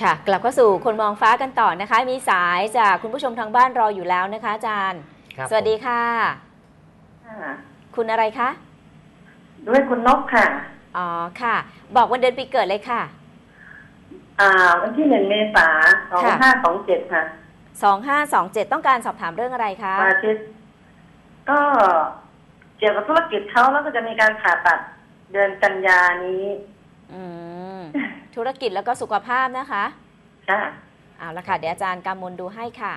ค่ะกลับเข้าสู่คนมองฟ้ากันต่อนะคะมีสายจากคุณผู้ชมทางบ้านรออยู่แล้วนะคะอาจารย์สวัสดีค่ะคุณอะไรคะด้วยคุณนกค่ะอ๋อค่ะบอกวันเดือนปีเกิดเลยค่ะวันที่1 เมษายน 2527ค่ะ 2527ต้องการสอบถามเรื่องอะไรคะอาทิตย์ก็เกี่ยวกับธุรกิจเขาแล้วก็จะมีการผ่าตัดเดือนกันยานี้ธุรกิจแล้วก็สุขภาพนะคะค่ะเอาละค่ะเดี๋ยวอาจารย์กำมลดูให้ค่ะ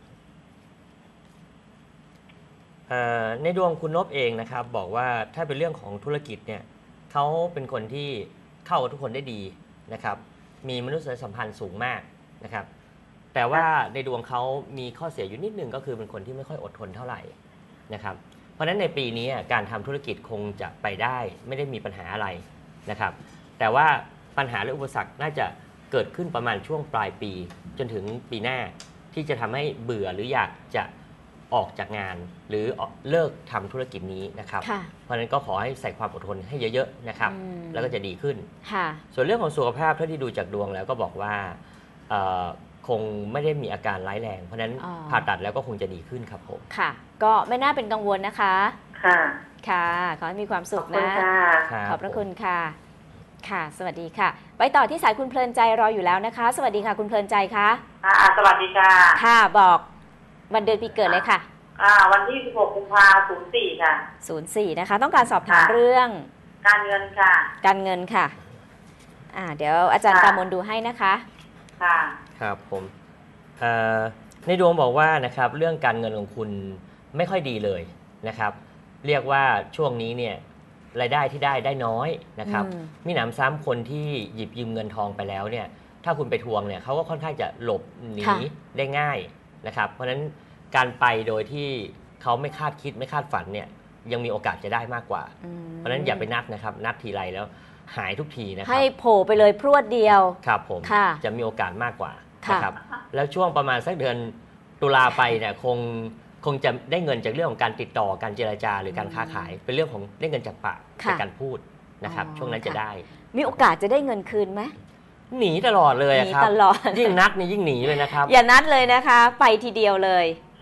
ในดวงคุณนพเองนะครับบอกว่าถ้าเป็นเรื่องของธุรกิจเนี่ยเขาเป็นคนที่เข้ากับทุกคนได้ดีนะครับมีมนุษยสัมพันธ์สูงมากนะครับแต่ว่าในดวงเขามีข้อเสียอยู่นิดนึงก็คือเป็นคนที่ไม่ค่อยอดทนเท่าไหร่นะครับเพราะฉะนั้นในปีนี้การทำธุรกิจคงจะไปได้ไม่ได้มีปัญหาอะไรนะครับแต่ว่าปัญหาและอุปสรรคน่าจะเกิดขึ้นประมาณช่วงปลายปีจนถึงปีหน้าที่จะทำให้เบื่อหรืออยากจะออกจากงานหรือเลิกทำธุรกิจนี้นะครับเพราะฉะนั้นก็ขอให้ใส่ความอดทนให้เยอะๆนะครับแล้วก็จะดีขึ้นส่วนเรื่องของสุขภาพเท่าที่ดูจากดวงแล้วก็บอกว่าคงไม่ได้มีอาการร้ายแรงเพราะฉะนั้นผ่าตัดแล้วก็คงจะดีขึ้นครับผมค่ะก็ไม่น่าเป็นกังวลนะคะค่ะค่ะขอให้มีความสุขนะขอบพระคุณค่ะค่ะสวัสดีค่ะไปต่อที่สายคุณเพลินใจรออยู่แล้วนะคะสวัสดีค่ะคุณเพลินใจคะสวัสดีค่ะค่ะบอกวันเดือนปีเกิดเลยค่ะวันที่16 กุมภาพันธ์ 04ค่ะ 04นะคะต้องการสอบถามเรื่องการเงินค่ะการเงินค่ะเดี๋ยวอาจารย์กามลดูให้นะคะค่ะครับผมในดวงบอกว่านะครับเรื่องการเงินของคุณไม่ค่อยดีเลยนะครับเรียกว่าช่วงนี้เนี่ยรายได้ที่ได้น้อยนะครับมีหนำซ้ำคนที่หยิบยืมเงินทองไปแล้วเนี่ยถ้าคุณไปทวงเนี่ยเขาก็ค่อนข้างจะหลบหนีได้ง่ายนะครับเพราะฉะนั้นการไปโดยที่เขาไม่คาดคิดไม่คาดฝันเนี่ยยังมีโอกาสจะได้มากกว่าเพราะฉะนั้นอย่าไปนัดนะครับนัดทีไรแล้วหายทุกทีนะครับให้โผล่ไปเลยพรวดเดียวครับผมจะมีโอกาสมากกว่านะครับแล้วช่วงประมาณสักเดือนตุลาไปเนี่ยคงจะได้เงินจากเรื่องของการติดต่อการเจรจาหรือการค้าขายเป็นเรื่องของได้เงินจากปากจากการพูดนะครับช่วงนั้นจะได้มีโอกาสจะได้เงินคืนไหมหนีตลอดเลยครับตลอดยิ่งนัดนี่ยิ่งหนีเลยนะครับอย่านัดเลยนะคะไปทีเดียวเลย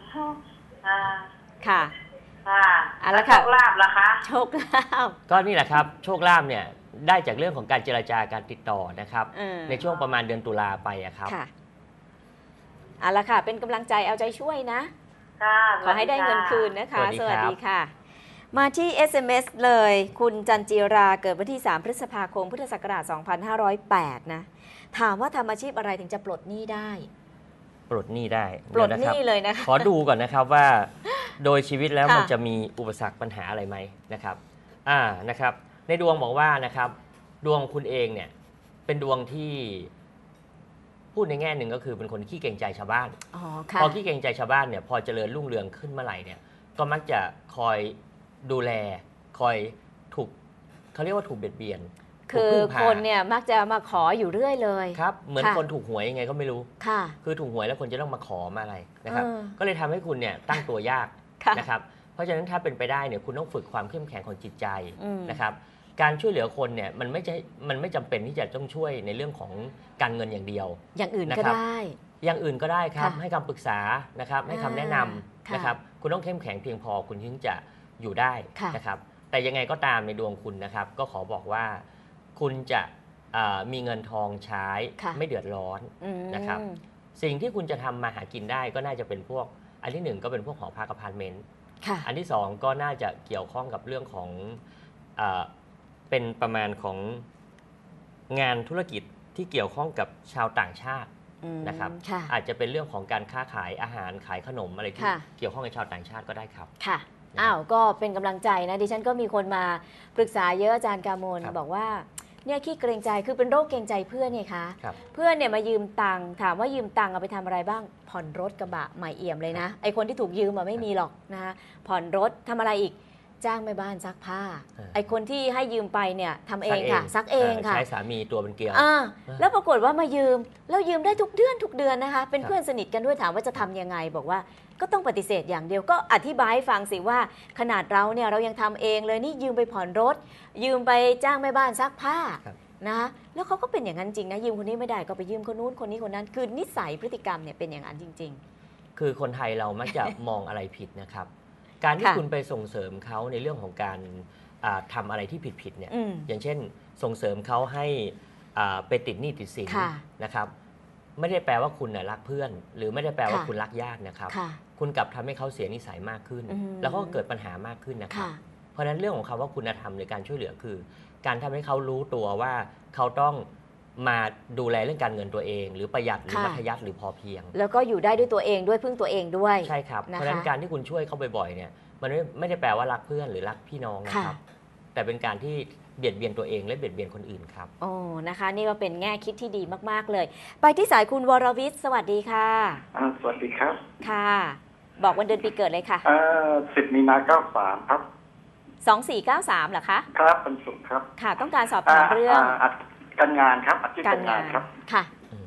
ค่ะแล้วโชคลาภล่ะคะโชคลาภก็นี่แหละครับโชคลาภเนี่ยได้จากเรื่องของการเจรจาการติดต่อนะครับในช่วงประมาณเดือนตุลาไปครับเอาละค่ะเป็นกำลังใจเอาใจช่วยนะขอให้ได้เงินคืนนะคะสวัสดีค่ะมาที่ SMS เลยคุณจันจีราเกิดวันที่3 พฤษภาคมพุทธศักราช 2508นะถามว่าทำอาชีพอะไรถึงจะปลดหนี้ได้ปลดหนี้ได้ปลดหนี้เลยนะคะขอดูก่อนนะครับว่าโดยชีวิตแล้วมันจะมีอุปสรรคปัญหาอะไรไหมนะครับนะครับในดวงบอกว่านะครับดวงคุณเองเนี่ยเป็นดวงที่พูดในแง่หนึ่งก็คือเป็นคนขี้เกรงใจชาวบ้านพอขี้เกรงใจชาวบ้านเนี่ยพอเจริญรุ่งเรืองขึ้นเมื่อไหร่เนี่ยก็มักจะคอยดูแลคอยถูกเขาเรียกว่าถูกเบียดเบียนคือคนเนี่ยมักจะมาขออยู่เรื่อยเลยครับเหมือนคนถูกหวยยังไงก็ไม่รู้คือถูกหวยแล้วคนจะต้องมาขอมาอะไรนะครับก็เลยทำให้คุณเนี่ยตั้งตัวยากนะครับเพราะฉะนั้นถ้าเป็นไปได้เนี่ยคุณต้องฝึกความเข้มแข็งของจิตใจนะครับการช่วยเหลือคนเนี่ยมันไม่จำเป็นที่จะต้องช่วยในเรื่องของการเงินอย่างเดียวอย่างอื่นก็ได้อย่างอื่นก็ได้ครับให้คำปรึกษานะครับให้คำแนะนำนะครับคุณต้องเข้มแข็งเพียงพอคุณถึงจะอยู่ได้นะครับแต่ยังไงก็ตามในดวงคุณนะครับก็ขอบอกว่าคุณจะมีเงินทองใช้ไม่เดือดร้อนนะครับสิ่งที่คุณจะทำมาหากินได้ก็น่าจะเป็นพวกอันที่1ก็เป็นพวกหอพักอพาร์ตเมนต์อันที่2ก็น่าจะเกี่ยวข้องกับเรื่องของเป็นประมาณของงานธุรกิจที่เกี่ยวข้องกับชาวต่างชาตินะครับอาจจะเป็นเรื่องของการค้าขายอาหารขายขนมอะไรที่เกี่ยวข้องกับชาวต่างชาติก็ได้ครับค่ะก็เป็นกำลังใจนะดิฉันก็มีคนมาปรึกษาเยอะอาจารย์กามลบอกว่าเนี่ยขี้เกรงใจคือเป็นโรคเกรงใจเพื่อนไงคะเพื่อนเนี่ยมายืมตังค์ถามว่ายืมตังค์เอาไปทำอะไรบ้างผ่อนรถกระบะใหม่เอี่ยมเลยนะไอคนที่ถูกยืมไม่มีหรอกนะคะผ่อนรถทำอะไรอีกจ้างแม่บ้านซักผ้าไอคนที่ให้ยืมไปเนี่ยทำเองค่ะซักเองค่ะใช้สามีตัวเป็นเกลียวแล้วปรากฏว่ามายืมแล้วยืมได้ทุกเดือนนะคะเป็นเพื่อนสนิทกันด้วยถามว่าจะทำยังไงบอกว่าก็ต้องปฏิเสธอย่างเดียวก็อธิบายให้ฟังสิว่าขนาดเราเนี่ยเรายังทำเองเลยนี่ยืมไปผ่อนรถยืมไปจ้างแม่บ้านซักผ้านะคะแล้วเขาก็เป็นอย่างนั้นจริงนะยืมคนนี้ไม่ได้ก็ไปยืมคนนู้นคนนี้คนนั้นคือนิสัยพฤติกรรมเนี่ยเป็นอย่างนั้นจริงคือคนไทยเรามักจะ มองอะไรผิดนะครับ การที่ค่ะคุณไปส่งเสริมเขาในเรื่องของการทำอะไรที่ผิดๆเนี่ยอืมอย่างเช่นส่งเสริมเขาให้ไปติดหนี้ติดสินค่ะนะครับไม่ได้แปลว่าคุณน่ะรักเพื่อน หรือไม่ได้แปลว่าค่ะคุณรักญาตินะครับค่ะคุณกลับทำให้เขาเสียนิสัยมากขึ้นอืมแล้วก็เกิดปัญหามากขึ้นนะครับค่ะเพราะฉะนั้นเรื่องของคำว่าคุณธรรมหรือการช่วยเหลือคือ การทำให้เขารู้ตัวว่าเขาต้องมาดูแลเรื่องการเงินตัวเอง หรือประหยัดหรือค่ะมัธยัสถ์หรือพอเพียงแล้วก็อยู่ได้ด้วยตัวเองด้วยพึ่งตัวเองด้วยใช่ครับนะคะเพราะฉะนั้นการที่คุณช่วยเขาบ่อยๆเนี่ยมันไม่ได้แปลว่ารักเพื่อนหรือรักพี่น้องนะครับ แต่เป็นการที่เบียดเบียนตัวเองและเบียดเบียนคนอื่นครับโอ้นะคะนี่ก็เป็นแง่คิดที่ดีมากๆเลย ไปที่สายคุณวรวิทย์สวัสดีค่ะสวัสดีครับค่ะ บอกวันเดือนปีเกิดเลยค่ะ 10 มีนา 93 ครับ 2493เหรอคะครับเป็นสุขครับค่ะ ต้องการสอบถามเรื่องการงานครับอาชีพกาการ รงางาน นครับค่ะ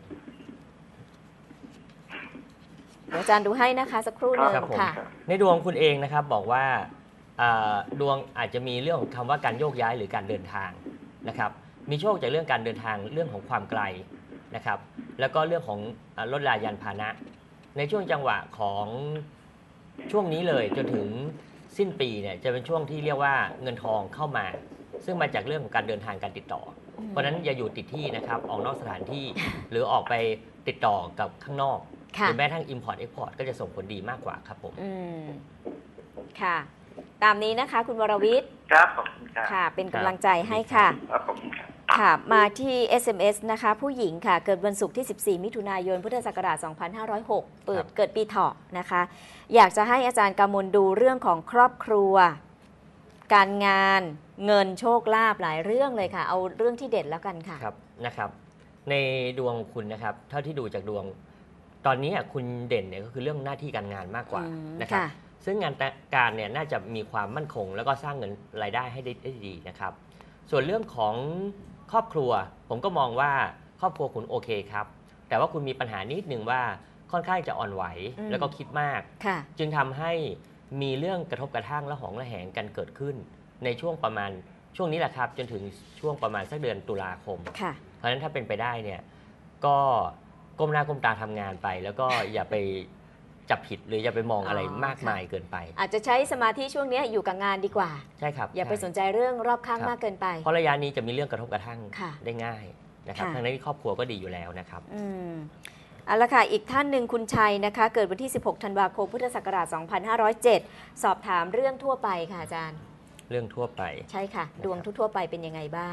เดี๋ยวอาจารย์ดูให้นะคะสักครู่หนึ่งครับผมค่ะในดวงคุณเองนะครับบอกว่าดวงอาจจะมีเรื่องของคำว่าการโยกย้ายหรือการเดินทางนะครับมีโชคจากเรื่องการเดินทางเรื่องของความไกลนะครับแล้วก็เรื่องของรถรายานพาหนะ ในช่วงจังหวะของช่วงนี้เลยจนถึงสิ้นปีเนี่ยจะเป็นช่วงที่เรียกว่าเงินทองเข้ามา ซึ่งมาจากเรื่องของการเดินทางการติดต่อ เพราะฉะนั้นอย่าอยู่ติดที่นะครับออกนอกสถานที่ หรือออกไปติดต่อกับข้างนอกหค่ะรือแม้ทั้ง Import Export ก็จะส่งผลดีมากกว่าครับผมอืมค่ะ ตามนี้นะคะ คุณวรวิทย์ครับขอบคุณครับค่ะ เป็นกำลังใจให้ค่ะครับผมครับค่ะ มาที่ SMS นะคะ ผู้หญิงค่ะ เกิดวันศุกร์ที่ 14 มิถุนายน พุทธศักราช 2506 เกิดปีเถาะนะคะ อยากจะให้อาจารย์กำมลดูเรื่องของครอบครัว การงาน เงินโชคลาภหลายเรื่องเลยค่ะ เอาเรื่องที่เด็ดแล้วกันค่ะครับนะครับในดวงคุณนะครับเท่าที่ดูจากดวง ตอนนี้คุณเด่นเนี่ยก็คือเรื่องหน้าที่การงานมากกว่าอืมนะครับค่ะซึ่งงานการเนี่ยน่าจะมีความมั่นคง แล้วก็สร้างเงินรายได้ให้ได้ดีนะครับ ส่วนเรื่องของครอบครัว ผมก็มองว่าครอบครัวคุณโอเคครับ แต่ว่าคุณมีปัญหานิดนึงว่าค่อนข้างจะอ่อนไหวอืมแล้วก็คิดมากค่ะจึงทำให้มีเรื่องกระทบกระทั่งและหองระแหงกันเกิดขึ้น ในช่วงประมาณช่วงนี้แหละครับจนถึงช่วงประมาณสักเดือนตุลาคมค่ะเพราะฉะนั้นถ้าเป็นไปได้เนี่ยก็ก้มหน้าก้มตาทำงานไป แล้วก็อย่าไปจับผิดหรืออย่าไปมองอะไรอ๋อมากมายเกินไปอาจจะใช้สมาธิช่วงนี้อยู่กับงานดีกว่าใช่ครับอย่าไปใช่สนใจเรื่องรอบข้างครับมากเกินไปเพราะระยะนี้จะมีเรื่องกระทบกระทั่งค่ะได้ง่ายนะครับค่ะทั้งนั้นที่ครอบครัวก็ดีอยู่แล้วนะครับอืมเอาละค่ะ อีกท่านหนึ่งคุณชัยนะคะ เกิดวันที่ 16 ธันวาคม พุทธศักราช 2507 สอบถามเรื่องทั่วไปค่ะอาจารย์เรื่องทั่วไปใช่ค่ะ ดวงทั่วๆไปเป็นยังไงบ้าง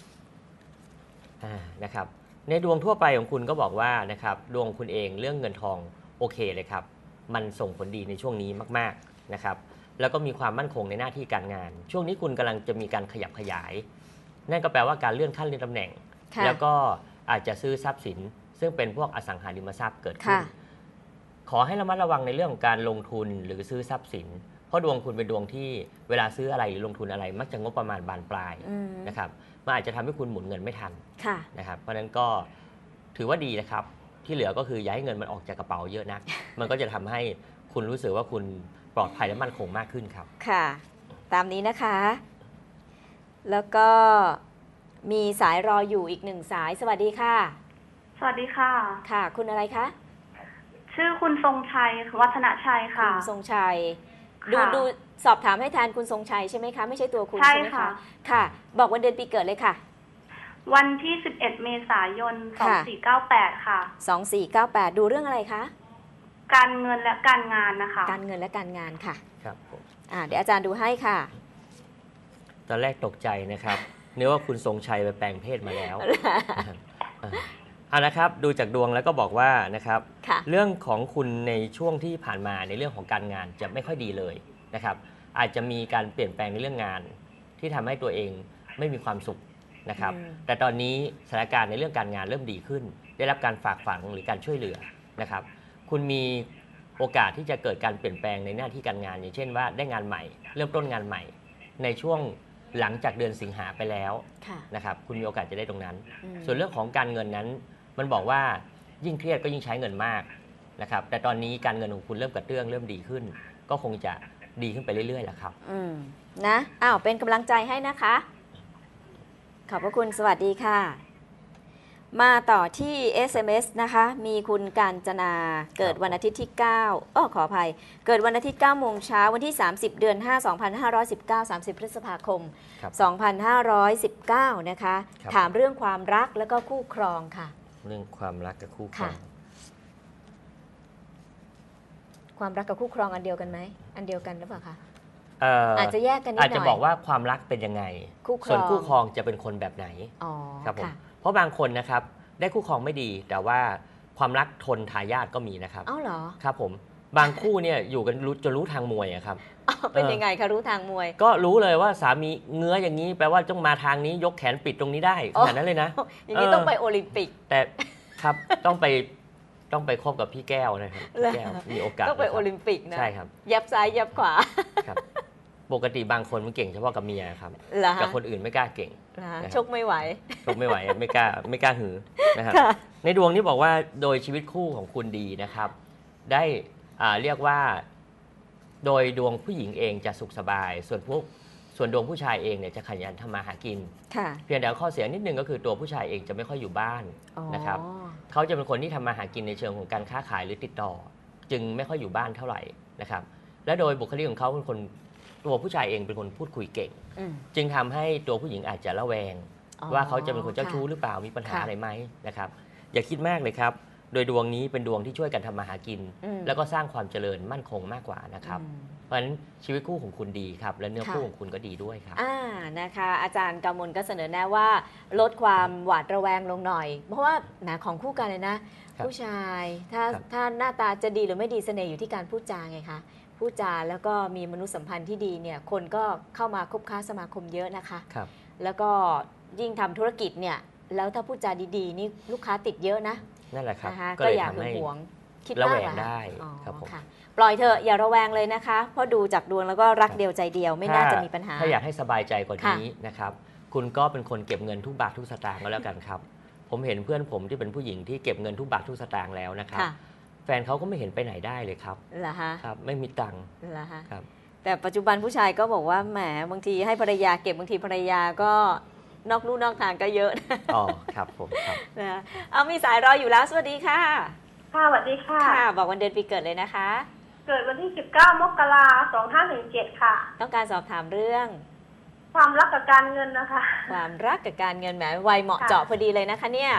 นะครับในดวงทั่วไปของคุณก็บอกว่านะครับดวงคุณเองเรื่องเงินทองโอเคเลยครับ มันส่งผลดีในช่วงนี้มากๆนะครับแล้วก็มีความมั่นคงในหน้าที่การงาน ช่วงนี้คุณกำลังจะมีการขยับขยาย นั่นก็แปลว่าการเลื่อนขั้นเลื่อนตำแหน่งค่ะแล้วก็อาจจะซื้อทรัพย์สิน ซึ่งเป็นพวกอสังหาริมทรัพย์เกิดขึ้นค่ะขอให้ระมัดระวังในเรื่องของการลงทุนหรือซื้อทรัพย์สิน เพราะดวงคุณเป็นดวงที่เวลาซื้ออะไรหรือลงทุนอะไร มักจะงบประมาณบานปลายอืมนะครับมันอาจจะทำให้คุณหมุนเงินไม่ทันค่ะนะครับเพราะฉะนั้นก็ถือว่าดีนะครับ ที่เหลือก็คืออย่าให้เงินมันออกจากกระเป๋าเยอะนัก มันก็จะทำให้คุณรู้สึกว่าคุณปลอดภัยและมั่นคงมากขึ้นครับค่ะ ตามนี้นะคะ แล้วก็มีสายรออยู่อีกหนึ่งสาย สวัสดีค่ะสวัสดีค่ะค่ะ คุณอะไรคะชื่อคุณทรงชัยวัฒนชัยค่ะคุณทรงชัยค่ะดูสอบถามให้แทนคุณทรงชัยใช่ไหมคะ ไม่ใช่ตัวคุณใช่ใช่ไหมค่ะคะ ค่ะ บอกวันเดือนปีเกิดเลยค่ะวันที่ 11 เมษายนค่ะ 2498 ค่ะ 2498 ดูเรื่องอะไรคะการเงินและการงานนะคะการเงินและการงานค่ะครับผมเดี๋ยวอาจารย์ดูให้ค่ะตอนแรกตกใจนะครับนึกว่าคุณทรงชัยไปแปลงเพศมาแล้วเอานะครับดูจากดวงแล้วก็บอกว่านะครับค่ะเรื่องของคุณในช่วงที่ผ่านมาในเรื่องของการงานจะไม่ค่อยดีเลยนะครับ อาจจะมีการเปลี่ยนแปลงในเรื่องงาน ที่ทำให้ตัวเองไม่มีความสุขนะครับอืมแต่ตอนนี้สถานการณ์ในเรื่องการงานเริ่มดีขึ้น ได้รับการฝากฝังหรือการช่วยเหลือนะครับ คุณมีโอกาสที่จะเกิดการเปลี่ยนแปลงในหน้าที่การงาน อย่างเช่นว่าได้งานใหม่ เริ่มต้นงานใหม่ ในช่วงหลังจากเดือนสิงหาไปแล้วค่ะนะครับ คุณมีโอกาสจะได้ตรงนั้นอืมส่วนเรื่องของการเงินนั้น มันบอกว่ายิ่งเครียดก็ยิ่งใช้เงินมากนะครับ แต่ตอนนี้การเงินของคุณเริ่มกระเตื้องเริ่มดีขึ้น ก็คงจะดีขึ้นไปเรื่อยๆแหละครับนะ เป็นกำลังใจให้นะคะขอบพระคุณสวัสดีค่ะ มาต่อที่ SMS นะคะ มีคุณกาญจนาเกิดวันอาทิตย์ที่9ขออภัยเกิดวันอาทิตย์9โมงเช้าวันที่30เดือน5 2519 30พฤษภาคม2519นะคะถามเรื่องความรักแล้วก็คู่ครองค่ะเรื่องความรักกับคู่ครองความรักกับคู่ครองอันเดียวกันไหมอันเดียวกันหรือเปล่าคะอาจจะแยกกันนิดหน่อยอาจจะบอกว่าความรักเป็นยังไงส่วนคู่ครองจะเป็นคนแบบไหนครับผมเพราะบางคนนะครับได้คู่ครองไม่ดีแต่ว่าความรักทนทายาทก็มีนะครับอ้าวเหรอครับผมบางคู่เนี่ยอยู่กันจนรู้ทางมวยครับเป็นยังไงคะรู้ทางมวยก็รู้เลยว่าสามีเงื้ออย่างนี้แปลว่าต้องมาทางนี้ยกแขนปิดตรงนี้ได้ขนาดนั้นเลยนะอย่างนี้ต้องไปโอลิมปิกแต่ครับต้องไปคบกับพี่แก้วนะครับพี่แก้วมีโอกาสต้องไปโอลิมปิกนะใช่ครับยับซ้ายยับขวาครับปกติบางคนมันเก่งเฉพาะกับเมียครับกับคนอื่นไม่กล้าเก่งชกไม่ไหวชกไม่ไหวไม่กล้าหือนะครับในดวงนี้บอกว่าโดยชีวิตคู่ของคุณดีนะครับได้เรียกว่าโดยดวงผู้หญิงเองจะสุขสบายส่วนดวงผู้ชายเองเนี่ยจะขยันทำมาหากินเพียงแต่ข้อเสียนิดนึงก็คือตัวผู้ชายเองจะไม่ค่อยอยู่บ้านนะครับเขาจะเป็นคนที่ทำมาหากินในเชิงของการค้าขายหรือติดต่อจึงไม่ค่อยอยู่บ้านเท่าไหร่นะครับและโดยบุคลิกของเขาเป็นคนตัวผู้ชายเองเป็นคนพูดคุยเก่งจึงทำให้ตัวผู้หญิงอาจจะระแวงว่าเขาจะเป็นคนเจ้าชู้หรือเปล่ามีปัญหาอะไรไหมนะครับอย่าคิดมากเลยครับโดยดวงนี้เป็นดวงที่ช่วยกันทำมาหากินแล้วก็สร้างความเจริญมั่นคงมากกว่านะครับเพราะฉะนั้นชีวิตคู่ของคุณดีครับและเนื้อคู่ของคุณก็ดีด้วยครับนะคะอาจารย์กำมลก็เสนอแนะว่าลดความหวาดระแวงลงหน่อยเพราะว่าแหมของคู่กันเลยนะผู้ชายถ้าหน้าตาจะดีหรือไม่ดีเสน่ห์อยู่ที่การพูดจาไงคะพูดจาแล้วก็มีมนุษยสัมพันธ์ที่ดีเนี่ยคนก็เข้ามาคบค้าสมาคมเยอะนะคะแล้วก็ยิ่งทำธุรกิจเนี่ยแล้วถ้าพูดจาดีๆนี่ลูกค้าติดเยอะนะนั่นแหละครับก็อยากหวงคิดระแวงได้ครับผมปล่อยเถอะอย่าระแวงเลยนะคะเพราะดูจากดวงแล้วก็รักเดียวใจเดียวไม่น่าจะมีปัญหาถ้าอยากให้สบายใจกว่านี้นะครับคุณก็เป็นคนเก็บเงินทุกบาททุกสตางค์ก็แล้วกันครับผมเห็นเพื่อนผมที่เป็นผู้หญิงที่เก็บเงินทุกบาททุกสตางค์แล้วนะครับแฟนเขาก็ไม่เห็นไปไหนได้เลยครับเหรอคะครับไม่มีตังค์เหรอคะครับแต่ปัจจุบันผู้ชายก็บอกว่าแหมบางทีให้ภรรยาเก็บบางทีภรรยาก็นอกลู่นอกทางก็เยอะอ๋อครับผมครับเอามีสายรออยู่แล้วสวัสดีค่ะค่ะสวัสดีค่ะค่ะบอกวันเดือนปีเกิดเลยนะคะเกิดวันที่19 มกราคม 2517ค่ะต้องการสอบถามเรื่องความรักกับการเงินนะคะความรักกับการเงินแหมวัยเหมาะเจาะพอดีเลยนะคะเนี่ย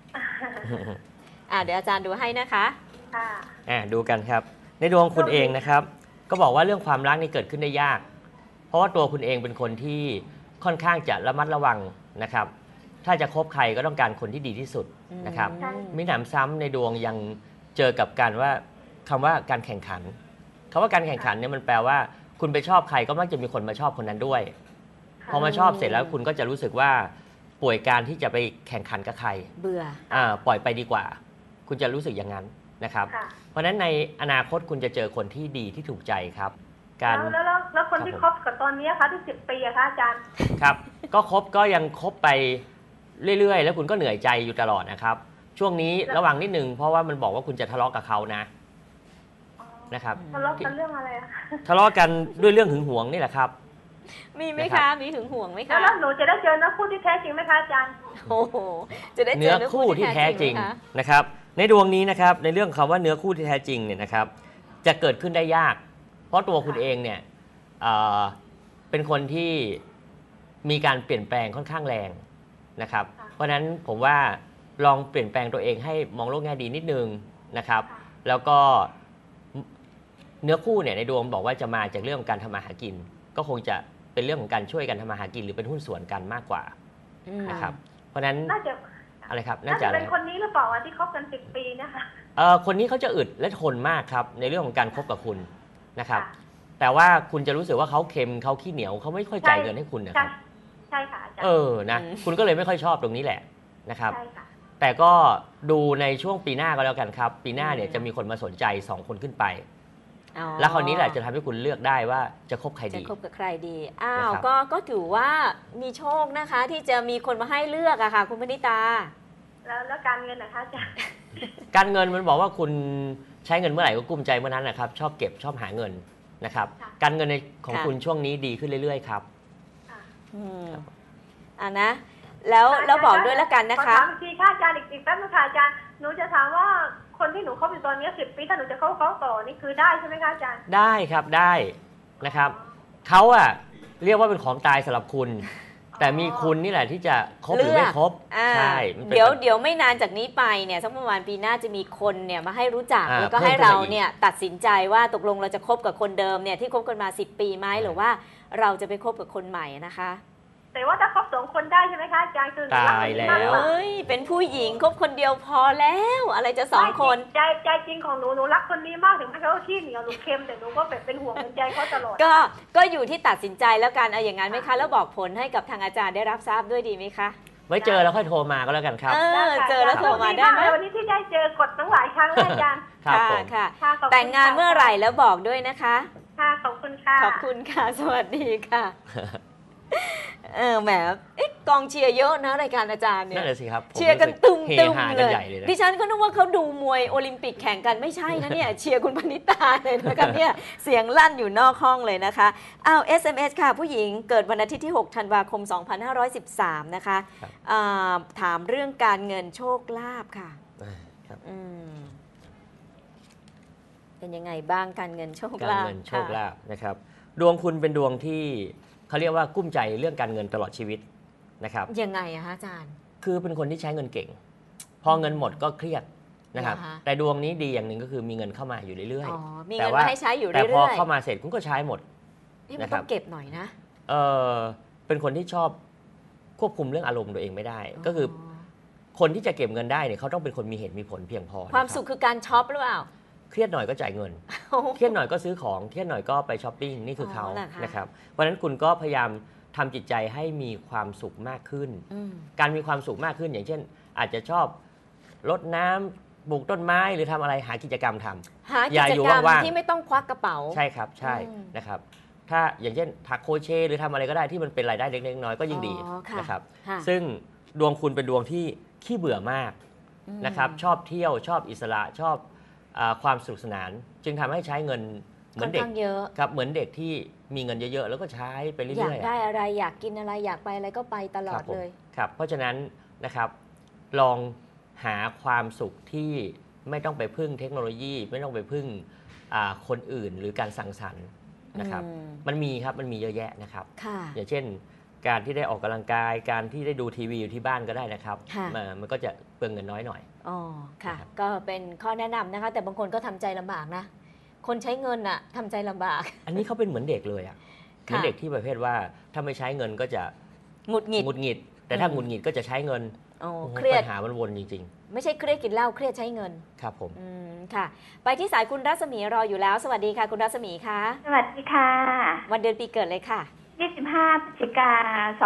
เดี๋ยวอาจารย์ดูให้นะคะดูกันครับในดวงคุณเองนะครับก็บอกว่าเรื่องความรักนี่เกิดขึ้นได้ยากเพราะว่าตัวคุณเองเป็นคนที่ค่อนข้างจะระมัดระวังนะครับถ้าจะคบใครก็ต้องการคนที่ดีที่สุดนะครับมิหนำซ้ำในดวงยังเจอกับการว่าคำว่าการแข่งขันคำว่าการแข่งขันเนี่ยมันแปลว่าคุณไปชอบใครก็มักจะมีคนมาชอบคนนั้นด้วยพอมาชอบเสร็จแล้วคุณก็จะรู้สึกว่าป่วยการที่จะไปแข่งขันกับใครเบื่อปล่อยไปดีกว่าคุณจะรู้สึกอย่างนั้นนะครับเพราะฉะนั้นในอนาคตคุณจะเจอคนที่ดีที่ถูกใจครับแล้วคนที่คบกับตอนนี้คะที่10 ปีอะคะอาจารย์ครับก็คบก็ยังคบไปเรื่อยๆแล้วคุณก็เหนื่อยใจอยู่ตลอดนะครับช่วงนี้ระวังนิดนึงเพราะว่ามันบอกว่าคุณจะทะเลาะกับเขานะครับทะเลาะกันเรื่องอะไรทะเลาะกันด้วยเรื่องหึงหวงนี่แหละครับมีไหมคะมีหึงหวงไหมคะแล้วหนูจะได้เจอเนื้อคู่ที่แท้จริงไหมคะอาจารย์โอ้โหจะได้เจอเนื้อคู่ที่แท้จริงนะครับในดวงนี้นะครับในเรื่องคำว่าเนื้อคู่ที่แท้จริงเนี่ยนะครับจะเกิดขึ้นได้ยากเพราะตัวคุณเองเนี่ยเป็นคนที่มีการเปลี่ยนแปลงค่อนข้างแรงนะครับเพราะฉะนั้นผมว่าลองเปลี่ยนแปลงตัวเองให้มองโลกแง่ดีนิดนึงนะครับแล้วก็เนื้อคู่เนี่ยในดวงบอกว่าจะมาจากเรื่องของการทำมาหากินก็คงจะเป็นเรื่องของการช่วยกันทำมาหากินหรือเป็นหุ้นส่วนกันมากกว่านะครับเพราะฉะนั้นน่าจะอะไรครับน่าจะเป็นคนนี้หรือเปล่าที่คบกัน10 ปีนะคะคนนี้เขาจะอึดและทนมากครับในเรื่องของการคบกับคุณนะครับแต่ว่าคุณจะรู้สึกว่าเขาเค็มเขาขี้เหนียวเขาไม่ค่อยจ่ายเงินให้คุณนะครับใช่ค่ะอาจารย์นะคุณก็เลยไม่ค่อยชอบตรงนี้แหละนะครับแต่ก็ดูในช่วงปีหน้าก็แล้วกันครับปีหน้าเนี่ยจะมีคนมาสนใจ2 คนขึ้นไปแล้วคราวนี้แหละจะทำให้คุณเลือกได้ว่าจะคบใครดีจะคบกับใครดีก็ถือว่ามีโชคนะคะที่จะมีคนมาให้เลือกอะค่ะคุณพนิตาแล้วการเงินนะคะอาจารย์การเงินมันบอกว่าคุณใช้เงินเมื่อไหร่ก็กุ้มใจเมื่อนั้นนะครับชอบเก็บชอบหาเงินนะครับการเงินในของคุณช่วงนี้ดีขึ้นเรื่อยๆครับนะแล้วบอกด้วยแล้วกันนะขอคะถามอีกทีค่ะอาจารย์อีกแป๊บนึงค่ะอาจารย์หนูจะถามว่าคนที่หนูคบอยู่ตอนนี้10 ปีถ้าหนูจะเข้าเขาต่อนี่คือได้ใช่ไหมคะอาจารย์ได้ครับได้นะครับเขาอะเรียกว่าเป็นของตายสำหรับคุณ แต่มีคุณนี่แหละที่จะคบหรือไม่คบอ่าใช่มันเป็นเดี๋ยวไม่นานจากนี้ไปเนี่ยสักประมาณปีหน้าจะมีคนเนี่ยมาให้รู้จักอ่าแล้วก็เพิ่มให้ขึ้นเรามาอีกเนี่ยตัดสินใจว่าตกลงเราจะคบกับคนเดิมเนี่ยที่คบกันมา10 ปีไหมหรือว่าเราจะไปคบกับคนใหม่นะคะแต่ว่าถ้าคบ2 คนได้ใช่ไหมคะอาจารย์คือหนูรักตายคนนี้แล้มากวกว่าเอ้ยเป็นผู้หญิงคบคนเดียวพอแล้วอะไรจะ2 คนใจจริงของหนูรักคนนี้มากถึงแม้เขาขี้เหนียวหนูเค็มแต่หนูก็แบบเป็นห่วงเป็นใจเขาตลอดก็อยู่ที่ตัดสินใจแล้วกันเอาอย่างนั้นไหมคะแล้วบอกผลให้กับทางอาจารย์ได้รับทราบด้วยดีไหมคะไว้เจอแล้วค่อยโทรมาก็แล้วกันครับเจอแล้วโทรมาได้ไหมวันนี้ที่ได้เจอกดตั้งหลายครั้งเลยอาจารย์ครับผมค่ะค่ะขอบคุณแต่งงานเมื่อไหร่แล้วบอกด้วยนะคะค่ะขอบคุณค่ะขอบคุณค่ะ สวัสดีค่ะแหมกองเชียร์เยอะนะรายการอาจารย์เนี่ยนั่นแหละสิครับผมเชียร์กันรู้สึตุ้มเฮตุ้มฮาเลกันยใหญ่เลยนะดิฉันก็นึกว่าเขาดูมวยโอลิมปิกแข่งกันไม่ใช่นะเนี่ย เชียร์คุณพนิตาเลยนะคะเนี่ยเสียงลั่นอยู่นอกห้องเลยนะคะอ้าว SMS ค่ะ ผู้หญิงเกิดวันอาทิตย์ที่ 6 ธันวาคม 2513 นะคะถามเรื่องการเงินโชคลาภค่ะครับเป็นยังไงบ้างการเงินโชคการลาภเงินโชคลาภนะครับดวงคุณเป็นดวงที่เขาเรียกว่ากุ้มใจเรื่องการเงินตลอดชีวิตนะครับยังไงอะคะอาจารย์คือเป็นคนที่ใช้เงินเก่ง พอเงินหมดก็เครียดนะครับเหรอคะแต่ดวงนี้ดีอย่างหนึ่งก็คือมีเงินเข้ามาอยู่เรื่อยอ๋อมีแต่เงินว่ามาให้ใช้อยู่แต่เรื่อยๆพอเข้ามาเสร็จคุณก็ใช้หมดนี่มันนะครัต้บองเก็บหน่อยนะเออเป็นคนที่ชอบควบคุมเรื่องอารมณ์ตัวเองไม่ได้ ก็คือคนที่จะเก็บเงินได้เนี่ยเขาต้องเป็นคนมีเหตุมีผลเพียงพอความนะรับสุขคือการช็อปหรือเปล่าเครียดหน่อยก็จ่ายเงิน เครียดหน่อยก็ซื้อของเครียดหน่อยก็ไปช้อปปิ้งนี่คือเขาเหรอคะนะครับเพราะฉะนั้นคุณก็พยายามทำจิตใจให้มีความสุขมากขึ้น การมีความสุขมากขึ้นอย่างเช่น อาจจะชอบรดน้ำปลูกต้นไม้หรือทำอะไรหากิจกรรมทำหาอกิย่าจอยู่กรรมว่างๆที่ไม่ต้องควักกระเป๋าใช่ครับใช่อืมนะครับถ้าอย่างเช่นถักโครเชต์หรือทำอะไรก็ได้ที่มันเป็นรายได้เล็กๆน้อยๆก็ยิ่งดีอ๋อค่ะนะครับค่ะซึ่งดวงคุณเป็นดวงที่ขี้เบื่อมาก นะครับชอบเที่ยวชอบอิสระชอบความสนุกสนาน จึงทำให้ใช้เงินเหมือนเด็กค่อนข้างเยอะครับเหมือนเด็กที่มีเงินเยอะๆ แล้วก็ใช้ไปเรื่อยๆอยากได้อะไรอยากกินอะไรอยากไปอะไรก็ไปตลอครัดบผมเลยครับเพราะฉะนั้นนะครับลองหาความสุขที่ไม่ต้องไปพึ่งเทคโนโลยี ไม่ต้องไปพึ่งคนอื่นหรือการสังสรรค์นะครับ มันมีครับมันมีเยอะแยะนะครับค่ะอย่างเช่น การที่ได้ออกกำลังกายการที่ได้ดูทีวีอยู่ที่บ้านก็ได้นะครับค่ะมันก็จะเปลืองเงินน้อยหน่อยอ๋อค่ะนะครับก็เป็นข้อแนะนำนะคะ แต่บางคนก็ทำใจลำบากนะ คนใช้เงินอะทำใจลำบากอันนี้เขาเป็นเหมือนเด็กเลยอะเหมือนเด็กที่ประเภทว่าถ้าไม่ใช้เงินก็จะหงุดหงิดหงุดหงิด แต่ถ้าอืมหงุดหงิดก็จะใช้เงินโอ้โอ้โหเครียดปัญหามันวนจริงไม่ใช่เครียดกินเหล้าเครียดใช้เงินๆ ครับผมค่ะ ไปที่สายคุณรัศมีรออยู่แล้ว สวัสดีค่ะ คุณรัศมีคะสวัสดีค่ะวันเดือนปีเกิดเลยค่ะ 25 พฤศจิกา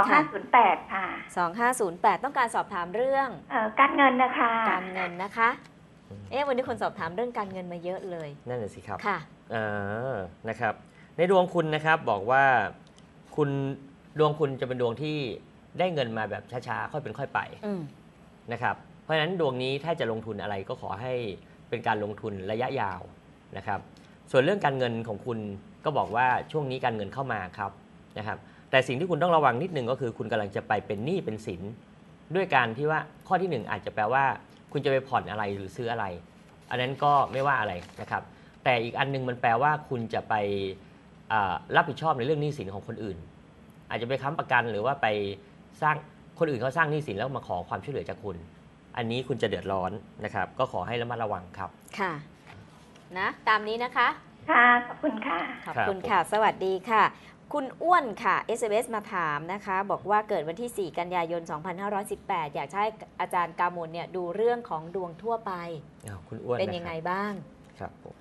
2508 ค่ะ 2508 ต้องการสอบถามเรื่องการเงินนะคะการเงินนะคะ วันนี้คนสอบถามเรื่องการเงินมาเยอะเลยนั่นแหละสิครับค่ะนะครับในดวงคุณนะครับบอกว่าคุณดวงคุณจะเป็นดวงที่ได้เงินมาแบบช้าๆค่อยเป็นค่อยไปอืมนะครับเพราะฉะนั้นดวงนี้ถ้าจะลงทุนอะไรก็ขอให้เป็นการลงทุนระยะยาวนะครับส่วนเรื่องการเงินของคุณก็บอกว่าช่วงนี้การเงินเข้ามาครับนะครับแต่สิ่งที่คุณต้องระวังนิดนึงก็คือคุณกำลังจะไปเป็นหนี้เป็นสินด้วยการที่ว่าข้อที่หนึ่งอาจจะแปลว่าคุณจะไปผ่อนอะไรหรือซื้ออะไร อันนั้นก็ไม่ว่าอะไรนะครับแต่อีกอันนึงมันแปลว่าคุณจะไปรับผิดชอบในเรื่องหนี้สินของคนอื่น อาจจะไปค้ำประกันหรือว่าไปสร้างคนอื่นเขาสร้างหนี้สินแล้วมาขอความช่วยเหลือจากคุณ อันนี้คุณจะเดือดร้อนนะครับก็ขอให้ระมัดระวังครับค่ะ นะ ตามนี้นะคะค่ะ ขอบคุณค่ะขอบคุณค่ะ สวัสดีค่ะ คุณอ้วนค่ะ SMS มาถามนะคะ บอกว่าเกิดวันที่ 4 กันยายน 2518 อยากให้อาจารย์กามลเนี่ยดูเรื่องของดวงทั่วไปคุณอ้วนเป็นยังไงบ้างครับผม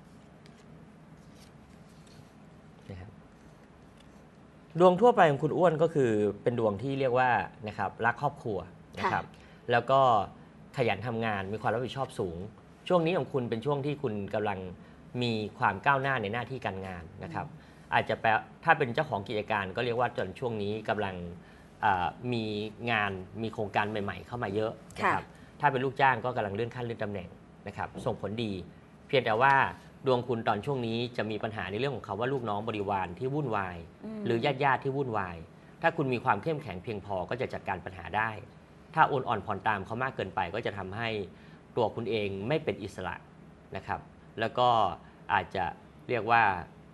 นะครับดวงทั่วไปของคุณอ้วนก็คือเป็นดวงที่เรียกว่านะครับรักครอบครัวนะครับแล้วก็ขยันทำงานมีความรับผิดชอบสูง ช่วงนี้ของคุณเป็นช่วงที่คุณกำลังมีความก้าวหน้าในหน้าที่การงานนะครับอาจจะแปลถ้าเป็นเจ้าของกิจการก็เรียกว่าจนช่วงนี้กำลังมีงานมีโครงการใหม่ๆเข้ามาเยอะนะครับถ้าเป็นลูกจ้างก็กำลังเลื่อนขั้นเลื่อนตำแหน่งนะครับส่งผลดี เพียงแต่ว่าดวงคุณตอนช่วงนี้จะมีปัญหาในเรื่องของคำว่าลูกน้องบริวารที่วุ่นวายหรือญาติๆที่วุ่นวายถ้าคุณมีความเข้มแข็งเพียงพอก็จะจัดการปัญหาได้ถ้าโอนอ่อนผ่อนตามเขามากเกินไปก็จะทำให้ตัวคุณเองไม่เป็นอิสระนะครับแล้วก็อาจจะเรียกว่า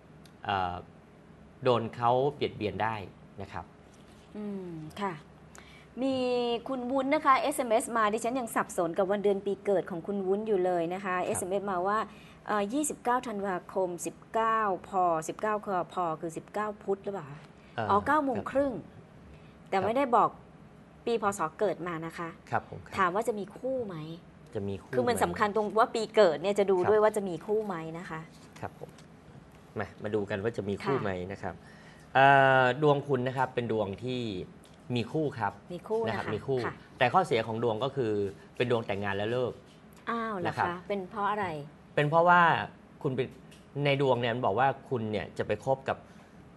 โดนเขาเบียดเบียนได้นะครับค่ะมีคุณวุ้นนะคะ SMS มาดิฉันยังสับสนกับวันเดือนปีเกิดของคุณวุ้นอยู่เลยนะคะ SMS มาว่า29 ธันวาคม 19 พ19คือพคือ19 พุธหรือเปล่า9 โมงครึ่งแต่ไม่ได้บอกปีพศเกิดมานะคะครับผมถามว่าจะมีคู่ไหมจะมีคู่คือมันสำคัญตรงว่าปีเกิดเนี่ยจะดูด้วยว่าจะมีคู่ไหมนะคะครับผมมาดูกันว่าจะมีคู่ไหมนะครับดวงคุณนะครับเป็นดวงที่มีคู่ครับมีคู่นะครับมีคู่แต่ข้อเสียของดวงก็คือเป็นดวงแต่งงานแล้วเลิกอ้าวเหรอคะเป็นเพราะอะไรเป็นเพราะว่าคุณเป็นในดวงเนี่ยมันบอกว่าคุณเนี่ยจะไปคบกับ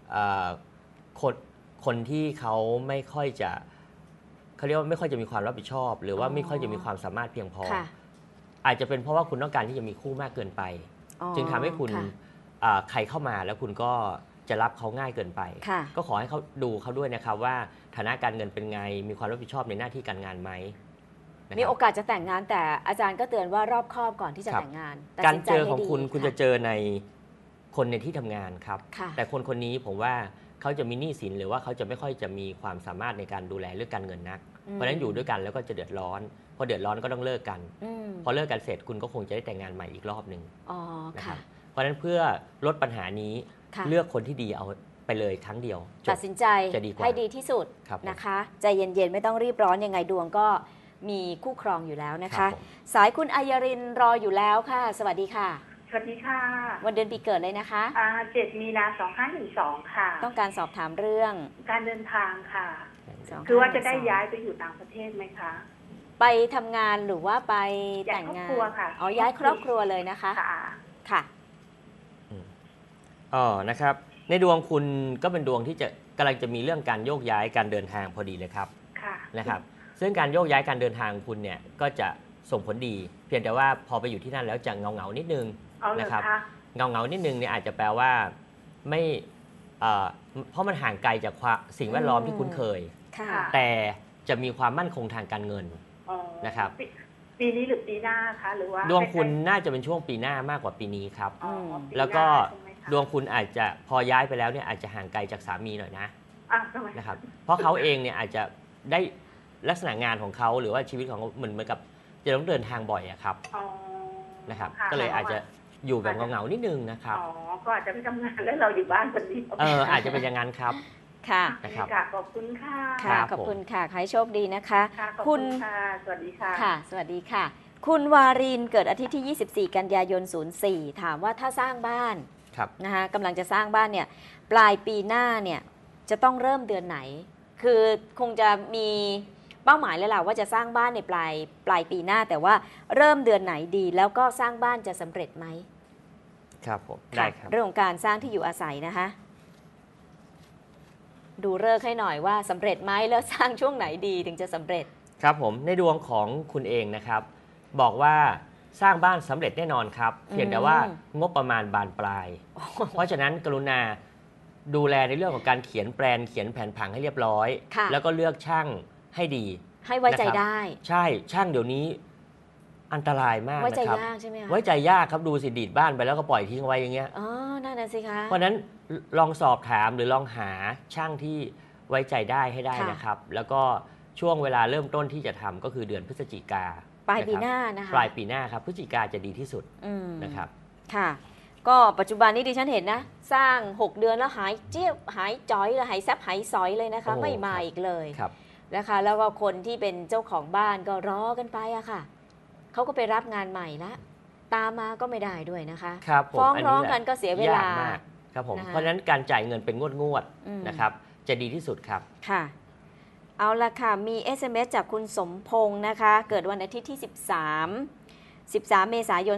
คนที่เขาไม่ค่อยจะเขาเรียกว่าไม่ค่อยจะมีความรับผิดชอบหรือว่าไม่ค่อยจะมีความสามารถเพียงพออาจจะเป็นเพราะว่าคุณต้องการที่จะมีคู่มากเกินไปจึงทำให้คุณใครเข้ามาแล้วคุณก็จะรับเขาง่ายเกินไปก็ขอให้เขาดูเขาด้วยนะครับว่าฐานะการเงินเป็นไงมีความรับผิดชอบในหน้าที่การงานไหมมีโอกาสจะแต่งงานแต่อาจารย์ก็เตือนว่ารอบคอบก่อนที่จะแต่งงานการเจอของคุณจะเจอในคนในที่ทำงานครับแต่คนนี้ผมว่าเขาจะมีหนี้สินหรือว่าเขาจะไม่ค่อยจะมีความสามารถในการดูแลเรื่องการเงินนักเพราะฉะนั้นอยู่ด้วยกันแล้วก็จะเดือดร้อนพอเดือดร้อนก็ต้องเลิกกันพอเลิกกันเสร็จคุณก็คงจะได้แต่งงานใหม่อีกรอบหนึ่งนะครับเพราะฉะนั้นเพื่อลดปัญหานี้เลือกคนที่ดีเอาไปเลยครั้งเดียวตัดสินใจให้ดีที่สุดนะคะใจเย็นๆไม่ต้องรีบร้อนยังไงดวงก็มีคู่ครองอยู่แล้วนะคะสายคุณอัยรินรออยู่แล้วค่ะสวัสดีค่ะสวัสดีค่ะวันเดือนปีเกิดเลยนะคะ 7 มีนา 2512ค่ะต้องการสอบถามเรื่องการเดินทางค่ะคือว่าจะได้ย้ายไปอยู่ต่างประเทศไหมคะไปทำงานหรือว่าไปแต่งงานย้ายครอบครัวเลยนะคะค่ะนะครับในดวงคุณก็เป็นดวงที่จะกำลังจะมีเรื่องการโยกย้ายการเดินทางพอดีเลยครับนะครับซึ่งการโยกย้ายการเดินทางคุณเนี่ยก็จะส่งผลดีเพียงแต่ว่าพอไปอยู่ที่นั่นแล้วจะเงานิดนึงนะครับเงานิดนึงเนี่ยอาจจะแปลว่าไม่เพราะมันห่างไกลจากสิ่งแวดล้อมที่คุ้นเคยแต่จะมีความมั่นคงทางการเงินนะครับปีนี้หรือปีหน้าคะหรือว่าดวงคุณน่าจะเป็นช่วงปีหน้ามากกว่าปีนี้ครับแล้วก็ดวงคุณอาจจะพอย้ายไปแล้วเนี่ยอาจจะห่างไกลจากสามีหน่อยนะครับเพราะเขาเองเนี่ยอาจจะได้ลักษณะงานของเขาหรือว่าชีวิตของเขาเหมือนกับจะต้องเดินทางบ่อยครับนะครับก็เลยอาจจะอยู่แบบเงาๆนิดนึงนะครับก็อาจจะไปทำงานแล้วเราอยู่บ้านคนเดียวอาจจะเป็นอย่างนั้นครับค่ะนะครับขอบคุณค่ะขอบคุณค่ะให้โชคดีนะคะคุณสวัสดีค่ะค่ะสวัสดีค่ะคุณวารินเกิดอาทิตย์ที่24 กันยายน 04ถามว่าถ้าสร้างบ้านนะคะกำลังจะสร้างบ้านเนี่ยปลายปีหน้าเนี่ยจะต้องเริ่มเดือนไหนคือคงจะมีเป้าหมายแล้วล่ะว่าจะสร้างบ้านในปลายปีหน้าแต่ว่าเริ่มเดือนไหนดีแล้วก็สร้างบ้านจะสำเร็จไหมครับผมได้ครับเรื่องของการสร้างที่อยู่อาศัยนะคะดูฤกษ์ให้หน่อยว่าสำเร็จไหมแล้วสร้างช่วงไหนดีถึงจะสำเร็จครับผมในดวงของคุณเองนะครับบอกว่าสร้างบ้านสำเร็จแน่นอนครับเพียงแต่ว่างบประมาณบานปลายเพราะฉะนั้นกรุณาดูแลในเรื่องของการเขียนแปลนเขียนแผนผังให้เรียบร้อยแล้วก็เลือกช่างให้ดีให้ไว้ใจได้ใช่ช่างเดี๋ยวนี้อันตรายมากนะครับไว้ใจยากใช่ไหมคะไว้ใจยากครับดูสิดีดบ้านไปแล้วก็ปล่อยทิ้งไว้อย่างเงี้ยนั่นน่ะสิคะเพราะนั้นลองสอบถามหรือลองหาช่างที่ไว้ใจได้ให้ได้นะครับแล้วก็ช่วงเวลาเริ่มต้นที่จะทำก็คือเดือนพฤศจิกาปลายปีหน้านะคะปลายปีหน้าครับพฤศจิกาจะดีที่สุดนะครับค่ะก็ปัจจุบันนี้ดิฉันเห็นนะสร้าง6 เดือนแล้วหายเจี๊ยบหายจ้อยเลยหายแซบหายซอยเลยนะคะไม่มาอีกเลยนะคะแล้วก็คนที่เป็นเจ้าของบ้านก็รอกันไปอะค่ะเขาก็ไปรับงานใหม่ละตามมาก็ไม่ได้ด้วยนะคะฟ้องร้องกันก็เสียเวลาครับผมเพราะฉะนั้นการจ่ายเงินเป็นงวดนะครับจะดีที่สุดครับค่ะเอาละค่ะมี SMS จากคุณสมพงษ์นะคะเกิดวันอาทิตย์ที่13 เมษายน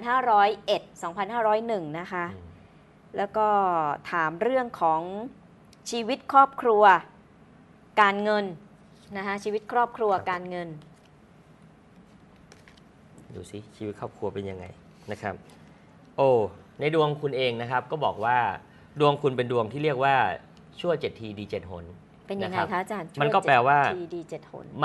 2501 นะคะแล้วก็ถามเรื่องของชีวิตครอบครัวการเงินนะคะชีวิตครอบครัวการเงินดูสิชีวิตครอบครัวเป็นยังไงนะครับในดวงคุณเองนะครับก็บอกว่าดวงคุณเป็นดวงที่เรียกว่าชั่ว7 ทีดี7 หนเป็นยังไงคะอาจารย์มันก็แปลว่าทีดี7 หน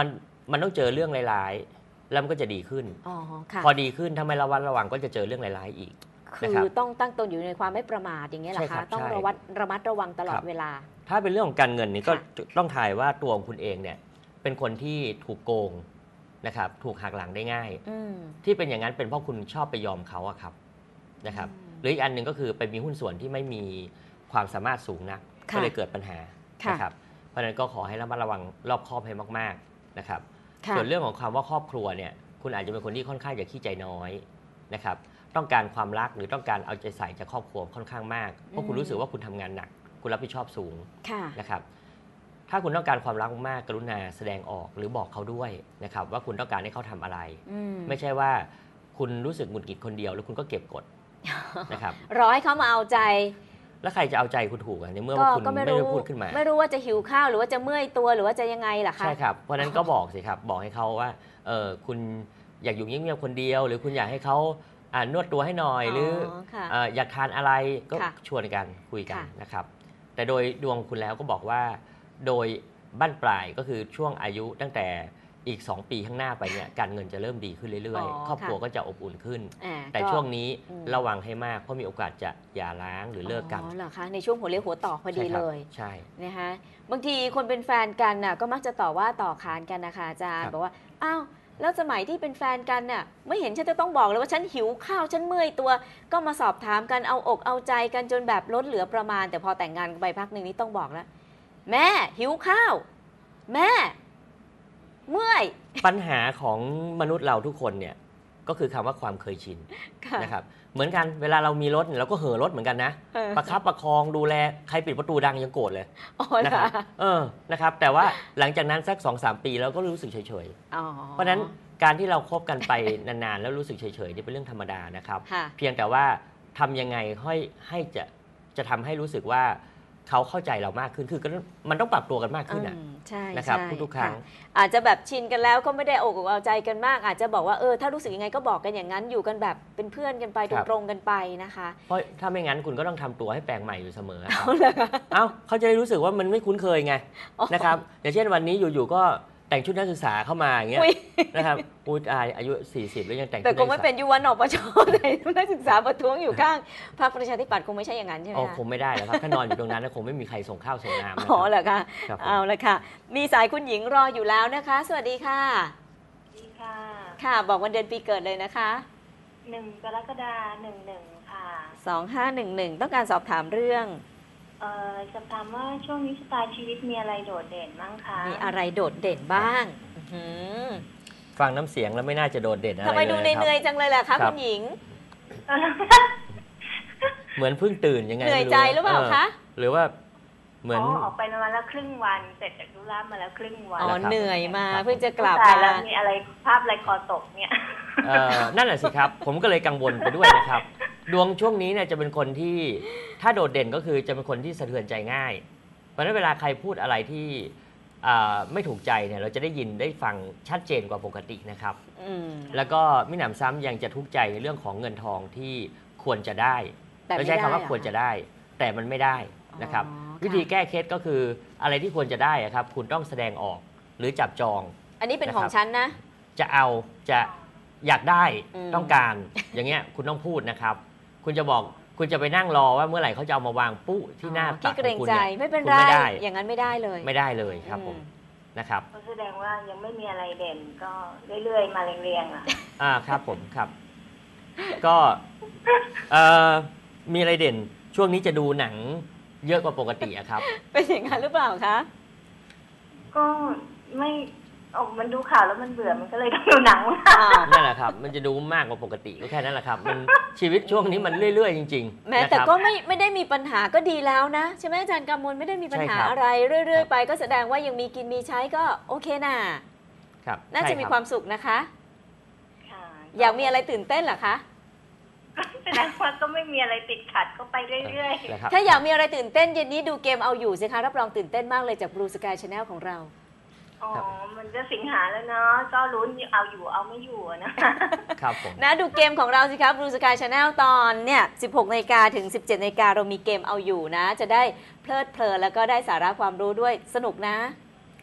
มันต้องเจอเรื่องร้ายๆแล้วมันก็จะดีขึ้นอ๋อค่ะพอดีขึ้นถ้าไม่ระวัดระวังก็จะเจอเรื่องร้ายๆอีกคือต้องตั้งตนอยู่ในความไม่ประมาทอย่างเงี้ยเหรอใช่ครัคะบต้องใช่ระมัดระวังตลอคดรับเวลาถ้าเป็นเรื่องของการเงินนี่ก็ค่ะต้องถ่ายว่าตัวของคุณเองเนี่ยเป็นคนที่ถูกโกงนะครับถูกหักหลังได้ง่ายอืมที่เป็นอย่างนั้นเป็นเพราะคุณชอบไปยอมเขาอะครับนะครับอืมหรืออีกอันหนึ่งก็คือไปมีหุ้นส่วนที่ไม่มีความสามารถสูงนักค่ะก็เลยเกิดปัญหาค่ะนะครับเพราะฉะนั้นก็ขอให้ระมัดระวังรอบคอบให้มากๆนะครับค่ะส่วนเรื่องของคำว่าครอบครัวเนี่ยคุณอาจจะเป็นคนที่ค่อนข้างจะขี้ใจน้อยนะครับต้องการความรักหรือต้องการเอาใจใส่จากครอบครัวค่อนข้างมากเพราะคุณรู้สึกว่าคุณทำงานหนักคุณรับผิดชอบสูงค่ะนะครับถ้าคุณต้องการความรักมากกรุณาแสดงออกหรือบอกเขาด้วยนะครับว่าคุณต้องการให้เขาทำอะไรอืมไม่ใช่ว่าคุณรู้สึกหงุดหงิดคนเดียวแล้วคุณก็เก็บกดนะครับรอให้เขามาเอาใจแล้วใครจะเอาใจคุณถูกในเมื่อว่าคุณก็ไม่ได้พูดขึ้นมาไม่รู้ว่าจะหิวข้าวหรือว่าจะเมื่อยตัวหรือว่าจะยังไงล่ะคะใช่ครับเพราะฉะนั้นก็บอกสิครับบอกให้เขาว่าคุณอยากอยู่เงียบๆคนเดียว หรือคุณอยากให้เขานวดตัวให้หน่อยหรือค่ะอยากทานอะไรก็ค่ะชวนกันคุยกันค่ะนะครับแต่โดยดวงคุณแล้วก็บอกว่าโดยบั้นปลายก็คือช่วงอายุตั้งแต่อีก 2 ปีข้างหน้าไปเนี่ยการเงินจะเริ่มดีขึ้นเรื่อยๆ ครอบครัวก็จะอบอุ่นขึ้น แต่ช่วงนี้อืมระวังให้มากเพราะมีโอกาสจะหย่าร้างหรือเลิกกันอ๋อเหรอคะในช่วงหัวเลี้ยวหัวต่อพอดีใช่ครับเลยใช่นะคะบางทีคนเป็นแฟนกันน่ะก็มักจะต่อว่าต่อขานกันนะคะอาจารย์ครับบอกว่าอ้าวแล้วสมัยที่เป็นแฟนกันน่ะไม่เห็นฉันจะต้องบอกเลยว่าฉันหิวข้าวฉันเมื่อยตัว ก็มาสอบถามกันเอาอกเอาใจกันจนแบบลดเหลือประมาณ แต่พอแต่งงานกันไปพักหนึ่งนี่ต้องบอกแล้วแม่หิวข้าว แม่เมื่อยปัญหาของมนุษย์เราทุกคนเนี่ยก็คือคำว่าความเคยชินค่ะนะครับเหมือนกันเวลาเรามีรถเนี่ยเราก็เห่อรถเหมือนกันนะเออประคับประคองดูแลใครปิดประตูดังยังโกรธเลยอ๋อนะเหรคอรับนะครับแต่ว่าหลังจากนั้นสัก 2-3 ปีเราก็รู้สึกเฉยอ๋อๆเพราะฉะนั้นการที่เราคบกันไปนานๆแล้วรู้สึกเฉยๆนี่เป็นเรื่องธรรมดานะครับค่ะเพียงแต่ว่าทำยังไงให้จะทำให้รู้สึกว่าเขาเข้าใจเรามากขึ้นคือมันต้องปรับตัวกันมากขึ้นนะใช่นะครับใช่ทุกๆครั้งะอาจจะแบบชินกันแล้วก็ไม่ได้อกเอาใจกันมาก อาจจะบอกว่าถ้ารู้สึกยังไงก็บอกกันอย่างนั้นอยู่กันแบบเป็นเพื่อนกันไปครับตรงๆกันไปนะคะเพราะถ้าไม่งั้นคุณก็ต้องทำตัวให้แปลกใหม่อยู่เสมอครับเอาเลยเอ้าเขาจะได้รู้สึกว่ามันไม่คุ้นเคยไงอ๋อนะครับอย่างเช่นวันนี้อยู่ๆก็แต่งชุดนักศึกษาเข้ามาอย่างเงี้ยอุ๊ยนะครับอุ๊ยอายุ 40 แล้วยังแต่งชุดแต่นักคศึงกไม่ษาเป็นยุวันอปชในนักศึกษาประท้วงอยู่ข้างพรรคประชาธิปัตย์คงไม่ใช่อย่างนั้นใช่ไหมอ๋อคะคงไม่ได้แล้วครับถ้านอนอยู่ตรงนั้นนะคงไม่มีใครส่งข้าวส่งน้ำนะคอ๋อรับเหรอคะครับผมเอาละค่ะ มีสายคุณหญิงรออยู่แล้วนะคะ สวัสดีค่ะดีค่ะค่ะ บอกวันเดือนปีเกิดเลยนะคะ 1 กรกฎาคม11ค่ะ 2511 ต้องการสอบถามเรื่องจะถามว่าช่วงนี้ชะตาชีวิตมีอะไรโดดเด่นบ้างคะมีอะไรโดดเด่นบ้างอื้อหือฟังน้ำเสียงแล้วไม่น่าจะโดดเด่นอะไรทำไมดูเลยเหนื่อยครับๆจังเลยล่ะครัคะบคุณหญิงเหมือนเพิ่งตื่นยังไงเหนื่อยไม่ใจหรือเปล่าคะหรือว่าเหมือนออกไปมาแล้วครึ่งวันเสร็จจากธุระมาแล้วครึ่งวันอ๋อนะครับเหนื่อยมาครับเพิ่งจะกลับตายมาแล้วมีอะไรภาพอะไรคอตกเนี่ยนั่นแหละสิครับ ผมก็เลยกังวลไปด้วยนะครับ ดวงช่วงนี้เนี่ยจะเป็นคนที่ถ้าโดดเด่นก็คือจะเป็นคนที่สะเทือนใจง่าย เพราะฉะนั้นเวลาใครพูดอะไรที่ไม่ถูกใจเนี่ยเราจะได้ยินได้ฟังชัดเจนกว่าปกตินะครับอืมแล้วก็มิหนำซ้ำยังจะทุกข์ใจในเรื่องของเงินทองที่ควรจะได้แต่ไม่เราใช้คำว่าได้เหรอควรจะได้ แต่มันไม่ได้นะครับอ๋อค่ะวิธีแก้เคล็ดก็คืออะไรที่ควรจะได้อะครับ คุณต้องแสดงออกหรือจับจองอันนี้เป็นนะครับของฉันนะจะเอาจะอยากได้อืมต้องการ อย่างเงี้ยคุณต้องพูดนะครับ คุณจะบอกคุณจะไปนั่งรอว่าเมื่อไหร่เขาจะเอามาวางปุ๊ที่หน้าตัขี้กเกขรองงคุณใจเนี่ยไม่เป็นคุณไรไม่ได้อย่างนั้นไม่ได้เลยไม่ได้เลยครับผมนะครับก็แสดงว่ายังไม่มีอะไรเด่นก็เรื่อยๆมาเรียงๆอ่ะครับผมครับ ก็มีอะไรเด่น ช่วงนี้จะดูหนังเยอะกว่าปกติอะครับเป็นอย่างนั้นหรือเปล่าคะก็ไม่มันดูข่าวแล้วมันเบื่อมันก็เลยต้องดูหนังนั่นแหละครับ มันจะดูมากกว่าปกติก็แค่นั้นแหละครับ มันชีวิตช่วงนี้มันเรื่อยๆจริงๆแม้นะแต่ครับก็ไม่ได้มีปัญหาก็ดีแล้วนะใช่ไหมอาจารย์กำมลไม่ได้มีปัญหาใช่ครับอะไรเรื่อยๆไปก็แสดงว่ายังมีกินมีใช้ก็โอเคน่ะครับน่าจะมีใช่รับความสุขนะคะค่ะอยากมีอะไรตื่นเต้นเหรอคะแสดงว่าก็ไม่มีอะไรติดขัดก็ไปเรื่อยนะครับถ้าอยากมีอะไรตื่นเต้นเย็นนี้ดูเกมเอาอยู่สิคะรับรองตื่นเต้นมากเลยจาก Blue Sky Channel ของเราๆอ๋อมันจะสิงหาแล้วเนาะก็ลุ้นเอาอยู่เอาไม่อยู่อะนะครับผมนะดูเกมของเราสิครับ Blue Sky Channel ตอนเนี่ย 16 นาฬิกาถึง 17 นาฬิกาเรามีเกมเอาอยู่นะ จะได้เพลิดเพลินแล้วก็ได้สาระความรู้ด้วยสนุกนะ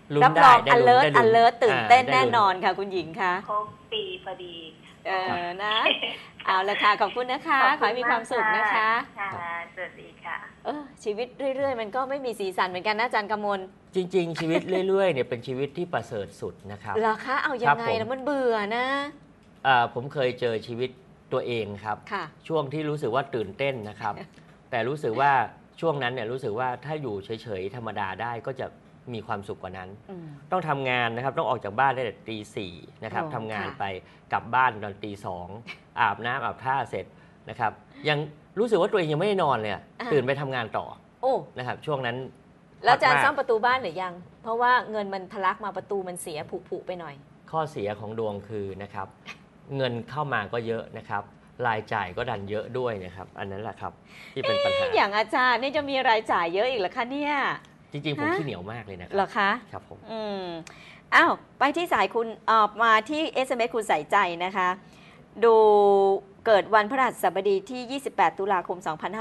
ลุ้นรับรได้องได้ลุ้น alert ได้ลุ้น alert ตื่นเต้นได้แน่ลุ้นอนค่ะคุณหญิงคะครบปีพอดีนะ เอาละค่ะขอบคุณนะคะ ขอให้มีความสุขนะคะค่ะสวัสดีค่ะชีวิตเรื่อยๆ มันก็ไม่มีสีสันเหมือนกันนะอาจารย์กมลจริง ๆ ชีวิตเรื่อยๆเนี่ยเป็นชีวิตที่ประเสริฐสุดนะครับเหรอคะเอายัครังบไงผมแล้วมันเบื่อนะผมเคยเจอชีวิตตัวเองครับค่ะช่วงที่รู้สึกว่าตื่นเต้นนะครับ แต่รู้สึกว่าช่วงนั้นเนี่ยรู้สึกว่าถ้าอยู่เฉยๆธรรมดาได้ก็จะมีความสุขกว่านั้นอืมต้องทำงานนะครับต้องออกจากบ้านได้แต่ตีสี่นะครับโอ้ทำงานค่ะไปกลับบ้านตอนตีสองอาบน้ำอาบท่าเสร็จนะครับ ยังรู้สึกว่าตัวเองยังไม่ได้นอนเลยอะตื่นไปทำงานต่อโอ้นะครับ ช่วงนั้นแล้วอาจารย์มกซ่อมประตูบ้านหรือยัง เพราะว่าเงินมันทะลักมาประตูมันเสียผุๆไปหน่อยข้อเสียของดวงคือนะครับ เงินเข้ามาก็เยอะนะครับ รายจ่ายก็ดันเยอะด้วยนะครับ อันนั้นแหละครับที่เป็นปัญหาอย่างอาจารย์นี่จะมีรายจ่ายเยอะอีกเหรอคะเนี่ยจริงๆผมฮะขี้เหนียวมากเลยนะคเหรรัอคะครับผมอืมอ้าวไปที่สายคุณมาที่ SMS คุณใส่ใจนะคะ ดูเกิดวันพฤหัสบดีที่ 28 ตุลาคม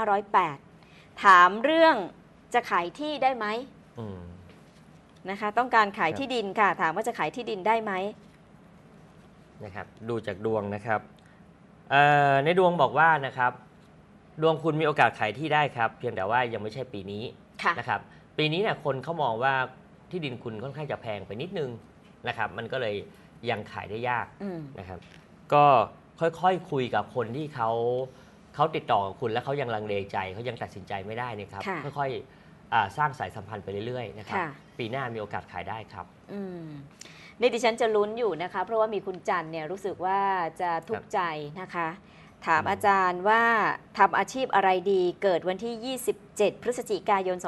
2508 ถามเรื่องจะขายที่ได้ไหมอืมนะคะ ต้องการขายครับที่ดินค่ะ ถามว่าจะขายที่ดินได้ไหมนะครับดูจากดวงนะครับในดวงบอกว่านะครับ ดวงคุณมีโอกาสขายที่ได้ครับ เพียงแต่ว่ายังไม่ใช่ปีนี้ค่ะนะครับ ปีนี้เนี่ยคนเขามองว่าที่ดินคุณค่อนข้างจะแพงไปนิดนึงนะครับ มันก็เลยยังขายได้ยากอืมนะครับ ก็ค่อยๆคุยกับคนที่เขาติดต่อกับคุณแล้วเขายังลังเลใจเขายังตัดสินใจไม่ได้เนี่ยครับค่ะค่อยๆสร้างสายสัมพันธ์ไปเรื่อยๆนะครับค่ะปีหน้ามีโอกาสขายได้ครับอืมนี่ดิฉันจะลุ้นอยู่นะคะ เพราะว่ามีคุณจันเนี่ยรู้สึกว่าจะทุกข์ใจนะคะ ถามอาจารย์ว่าทำอาชีพอะไรดีเกิดวันที่ 27 พฤศจิกายน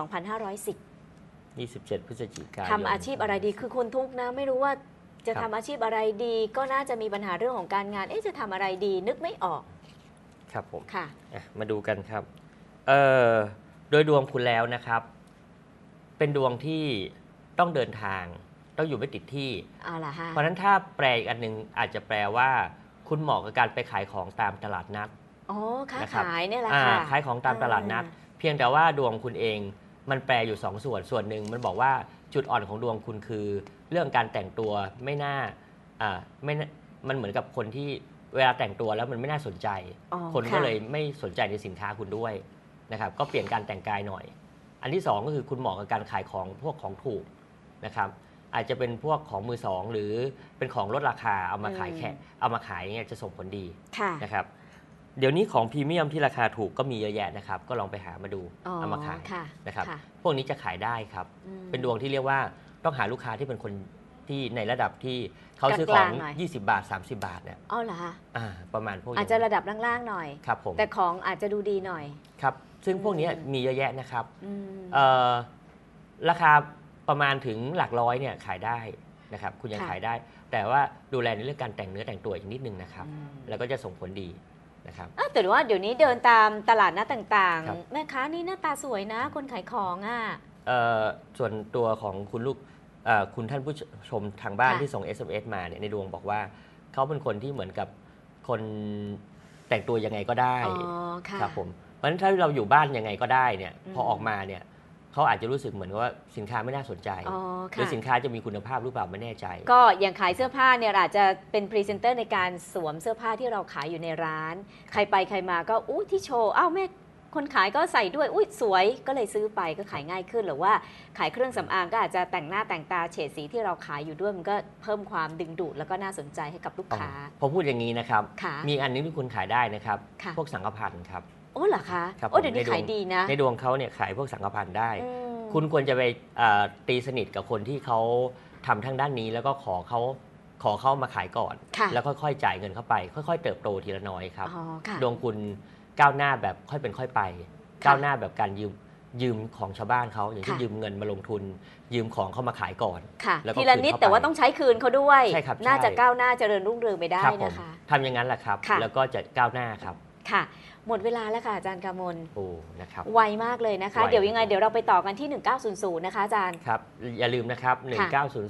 2510 27 พฤศจิกายนทำอาชีพอะไรดีคือคนทุกข์นะ ไม่รู้ว่าจะครัทำบอาชีพอะไรดี ก็น่าจะมีปัญหาเรื่องของการงาน จะทำอะไรดีนึกไม่ออกครับผมค่ะมาดูกันครับโดยดวงคุณแล้วนะครับ เป็นดวงที่ต้องเดินทาง ต้องอยู่ไม่ติดที่เอาล่ะฮะเพราะฉะนั้นถ้าแปลอีกอันหนึงอาจจะแปลว่า คุณเหมาะกับการไปขายของตามตลาดนัดอ๋อค้านะครับขายเนี่ยแหละค่ะขายของตามตลาดนัด เพียงแต่ว่าดวงคุณเองมันแปลอยู่สองส่วน ส่วนหนึ่งมันบอกว่าจุดอ่อนของดวงคุณคือ เรื่องการแต่งตัวไม่น่าไม่น่ามันเหมือนกับคนที่เวลาแต่งตัวแล้วมันไม่น่าสนใจอ๋อคนก็ค่ะเลยไม่สนใจในสินค้าคุณด้วยนะครับ ก็เปลี่ยนการแต่งกายหน่อย อันที่สองก็คือคุณเหมาะกับการขายของพวกของถูกนะครับ อาจจะเป็นพวกของมือสองหรือเป็นของลดราคาเอามาขายเอามาขายเนี่ยจะส่งผลดีค่ะนะครับ เดี๋ยวนี้ของพรีเมียมที่ราคาถูกก็มีเยอะแยะนะครับ ก็ลองไปหามาดูอ๋อเอามาขายค่ะนะครับค่ะพวกนี้จะขายได้ครับอืมเป็นดวงที่เรียกว่าต้องหาลูกค้าที่เป็นคนที่ในระดับที่เขาซื้อของกลางๆหน่อย 20 บาท 30 บาทเนี่ยอ๋อเหรอคะประมาณพวกนี้อาจจะระดับล่างๆหน่อยครับผมแต่ของอาจจะดูดีหน่อยครับ ซึ่งพวกนี้มีเยอะแยะนะครับอืมราคาประมาณถึงหลักร้อยเนี่ยขายได้นะครับ คุณยังค่ะขายได้ แต่ว่าดูแลในเรื่องการแต่งเนื้อแต่งตัวอีกนิดนึงนะครับอืมแล้วก็จะส่งผลดีนะครับแต่ว่าเดี๋ยวนี้เดินตามตลาดนัดต่างครับๆ แม่ค้านี่หน้าตาสวยนะ คนขายของอ่ะส่วนตัวของคุณลูกคุณท่านผู้ชมทางบ้านค่ะที่ส่ง SMS มาเนี่ยในดวงบอกว่าเขาเป็นคนที่เหมือนกับคนแต่งตัวยังไงก็ได้อ๋อค่ะครับผมเพราะฉะนั้นถ้าเราอยู่บ้านยังไงก็ได้เนี่ยอืมพอออกมาเนี่ยเขาอาจจะรู้สึกเหมือนกับว่าสินค้าไม่น่าสนใจอ๋อหรือค่ะสินค้าจะมีคุณภาพหรือเปล่าไม่แน่ใจก็อย่างขายเสื้อผ้าเนี่ยอาจจะเป็นพรีเซนเตอร์ในการสวมเสื้อผ้าที่เราขายอยู่ในร้าน ใครไปใครมาก็อู้ที่โชว์อ้าวแม่คนขายก็ใส่ด้วยอุ้ยสวยก็เลยซื้อไปก็ขายง่ายขึ้นหรือว่าขายเครื่องสำอางก็อาจจะแต่งหน้าแต่งตาเฉดสีที่เราขายอยู่ด้วยมันก็เพิ่มความดึงดูดแล้วก็น่าสนใจให้กับลูกค้าพอพูดอย่างนี้นะครับค่ะมีอันนึงที่คุณขายได้นะครับค่ะพวกสังฆพันธ์ครับโอ้เหรอคะครับโอ้เดี๋ยวนี้ในดวงขายดีนะในดวงเขาเนี่ยขายพวกสังฆพันธ์ได้อืมคุณควรจะไปตีสนิทกับคนที่เขาทำทางด้านนี้แล้วก็ขอเข้ามาขายก่อนค่ะแล้วค่อยๆจ่ายเงินเข้าไป ค่อยๆเติบโตทีละน้อยครับอ๋อค่ะดวงคุณก้าวหน้าแบบค่อยเป็นค่อยไปค่ะก้าวหน้าแบบการยืมของชาวบ้านเขาอย่างเช่นค่ะยืมเงินมาลงทุน ยืมของเข้ามาขายก่อนค่ะแล้วก็ทีละนิดคืนเข้าไปแต่ว่าต้องใช้คืนเขาด้วยใช่ครับน่าจะใช่ก้าวหน้าเจริญรุ่งเรืองไปได้ครับผมนะคะทำอย่างนั้นแหละครับค่ะแล้วก็จะก้าวหน้าครับค่ะ หมดเวลาแล้วค่ะอาจารย์กามลโอ้นะครับไวมากเลยนะคะไวเดี๋ยวยังไงเดี๋ยวเราไปต่อกันที่ 1900 นะคะอาจารย์ครับอย่าลืมนะครับค่ะ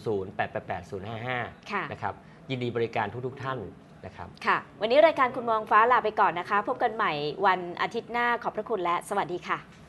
1900-888-055 ค่ะนะครับยินดีบริการทุกท่านนะครับค่ะ วันนี้รายการคุณมองฟ้าลาไปก่อนนะคะ พบกันใหม่วันอาทิตย์หน้าขอบพระคุณและสวัสดีค่ะ